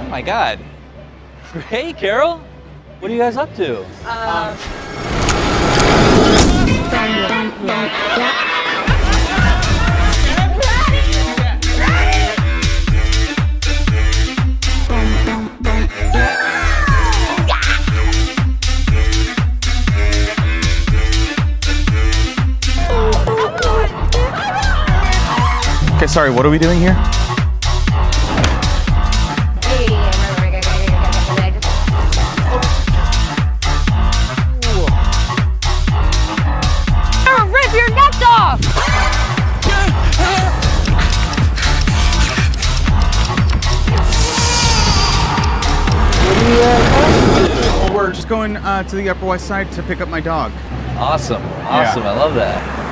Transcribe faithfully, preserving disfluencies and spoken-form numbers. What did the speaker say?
Oh my God. Hey, Carole. What are you guys up to? Um. Okay, sorry, what are we doing here? Rip your nuts off! Well, we're just going uh, to the Upper West Side to pick up my dog. Awesome. Awesome. Yeah. I love that.